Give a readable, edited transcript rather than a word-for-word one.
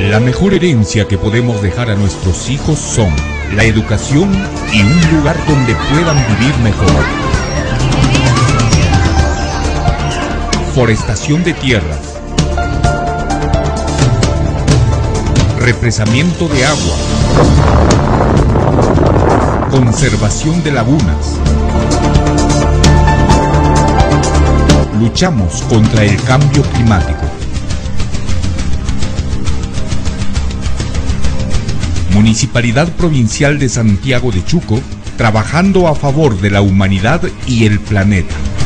La mejor herencia que podemos dejar a nuestros hijos son la educación y un lugar donde puedan vivir mejor. Forestación de tierras. Represamiento de agua. Conservación de lagunas. Luchamos contra el cambio climático. Municipalidad Provincial de Santiago de Chuco, trabajando a favor de la humanidad y el planeta.